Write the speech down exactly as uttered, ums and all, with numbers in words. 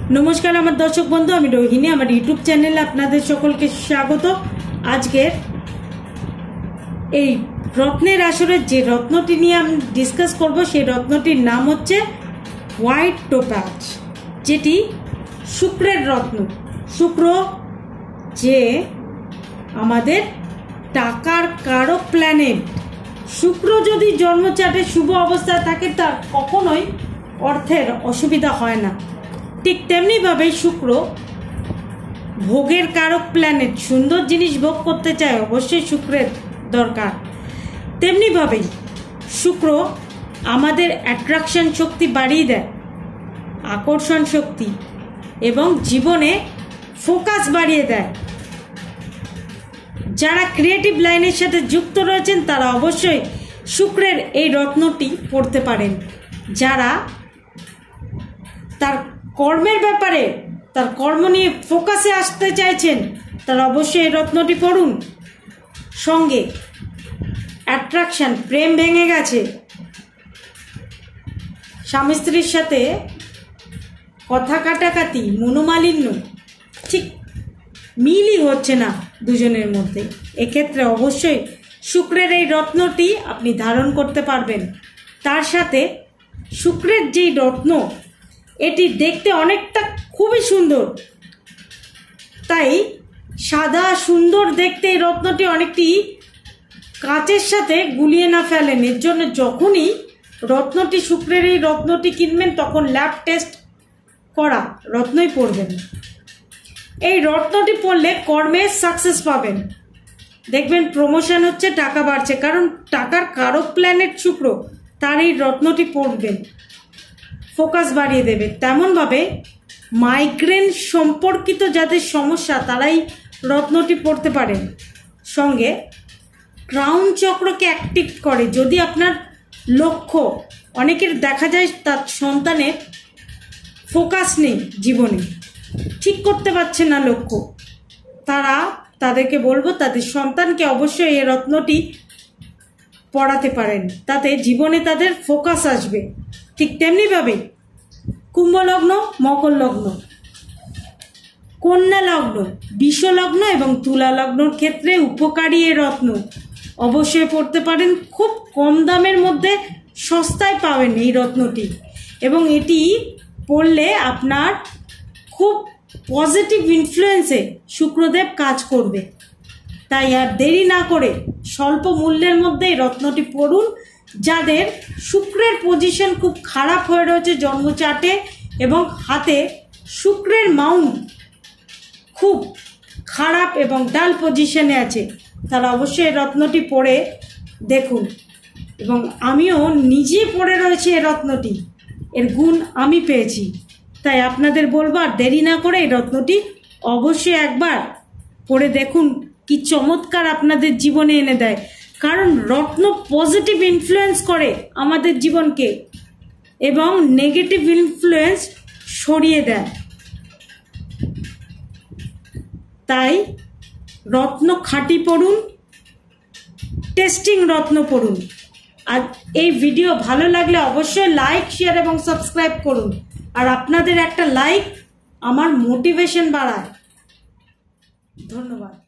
नमस्कार आमार दर्शक बंधु आमी रोहिणी आमार यूट्यूब चैनेले आपनादेर सकलके स्वागत। आजकेर এই রত্নের আসরে যে রত্নটি নিয়ে আমি ডিসকাস করব সেই রত্নটির নাম হচ্ছে হোয়াইট টোপাজ, যেটি শুক্রের রত্ন। শুক্র যে আমাদের টাকার কারক প্ল্যানেট, শুক্র যদি জন্মচাটে শুভ অবস্থায় থাকে তার কখনোই অর্থের অসুবিধা হয় না। ঠিক তেমনি ভাবে শুক্র ভোগের কারক প্ল্যানেট, সুন্দর জিনিস ভোগ করতে চায় অবশ্যই শুক্রের দরকার। তেমনি ভাবেই শুক্র আমাদের অ্যাট্রাকশন শক্তি বাড়িয়ে দেয়, আকর্ষণ শক্তি এবং জীবনে ফোকাস বাড়িয়ে দেয়। যারা ক্রিয়েটিভ লাইনের সাথে যুক্ত রয়েছেন তারা অবশ্যই শুক্রের এই রত্নটি পড়তে পারেন। যারা তার কর্মের ব্যাপারে, তার কর্ম নিয়ে ফোকাসে আসতে চাইছেন তারা অবশ্যই এই রত্নটি পড়ুন। সঙ্গে অ্যাট্রাকশন, প্রেম ভেঙে গেছে, স্বামী স্ত্রীর সাথে কথা কাটাকাটি, মনোমালিন্য, ঠিক মিলই হচ্ছে না দুজনের মধ্যে, এক্ষেত্রে অবশ্যই শুক্রের এই রত্নটি আপনি ধারণ করতে পারবেন। তার সাথে শুক্রের যেই রত্ন, এটি দেখতে অনেকটা খুবই সুন্দর, তাই সাদা সুন্দর দেখতে এই রত্নটি অনেকটি কাঁচের সাথে গুলিয়ে না ফেলেন। এর জন্য যখনই রত্নটি, শুক্রের এই রত্নটি কিনবেন তখন ল্যাব টেস্ট করা রত্নই পরবেন। এই রত্নটি পরলে কর্মে সাকসেস পাবেন, দেখবেন প্রমোশন হচ্ছে, টাকা বাড়ছে, কারণ টাকার কারক প্ল্যানেট শুক্র, তার এই রত্নটি পরবেন, ফোকাস বাড়িয়ে দেবে। তেমনভাবে মাইগ্রেন সম্পর্কিত যাদের সমস্যা তারাই রত্নটি পড়তে পারেন। সঙ্গে ক্রাউন চক্রকে অ্যাক্টিভ করে। যদি আপনার লক্ষ্য, অনেকের দেখা যায় তার সন্তানের ফোকাস নেই, জীবনে ঠিক করতে পারছে না লক্ষ্য, তারা তাদেরকে বলবো তাদের সন্তানকে অবশ্যই এই রত্নটি পড়াতে পারেন, তাতে জীবনে তাদের ফোকাস আসবে। ঠিক তেমনিভাবে কুম্ভ লগ্ন, মকর লগ্ন, কন্যা লগ্ন, বিষ লগ্ন এবং তুলা লগ্নর ক্ষেত্রে উপকারী এই রত্ন অবশ্যই পড়তে পারেন। খুব কম দামের মধ্যে সস্তায় পাবেন এই রত্নটি, এবং এটি পড়লে আপনার খুব পজিটিভ ইনফ্লুয়েন্সে শুক্রদেব কাজ করবে। তাই আর দেরি না করে স্বল্প মূল্যের মধ্যে এই রত্নটি পড়ুন। যাদের শুক্রের পজিশন খুব খারাপ হয়ে রয়েছে জন্মচাটে এবং হাতে শুক্রের মাউন্ট খুব খারাপ এবং ডাল পজিশনে আছে, তারা অবশ্যই এই রত্নটি পরে দেখুন। এবং আমিও নিজে পরে রয়েছে এই রত্নটি, এর গুণ আমি পেয়েছি, তাই আপনাদের বলবো আর দেরি না করে এই রত্নটি অবশ্যই একবার পরে দেখুন কি চমৎকার আপনাদের জীবনে এনে দেয়। কারণ রত্ন পজিটিভ ইনফ্লুয়েন্স করে আমাদের জীবনকে এবং নেগেটিভ ইনফ্লুয়েন্স সরিয়ে দেয়। তাই রত্ন খাঁটি পড়ুন, টেস্টিং রত্ন পড়ুন। আর এই ভিডিও ভালো লাগলে অবশ্যই লাইক, শেয়ার এবং সাবস্ক্রাইব করুন। আর আপনাদের একটা লাইক আমার মোটিভেশন বাড়ায়। ধন্যবাদ।